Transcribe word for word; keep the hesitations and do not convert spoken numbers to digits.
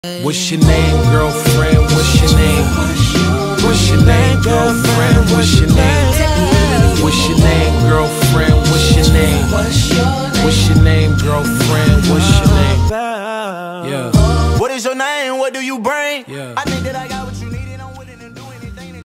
What's your name, girlfriend? What's your name? What's your name, girlfriend? What's your name? What's your name, girlfriend? What's your name? What's your name, girlfriend? What's your name? Yeah. What is your name? What do you bring? Yeah. I think that I got what you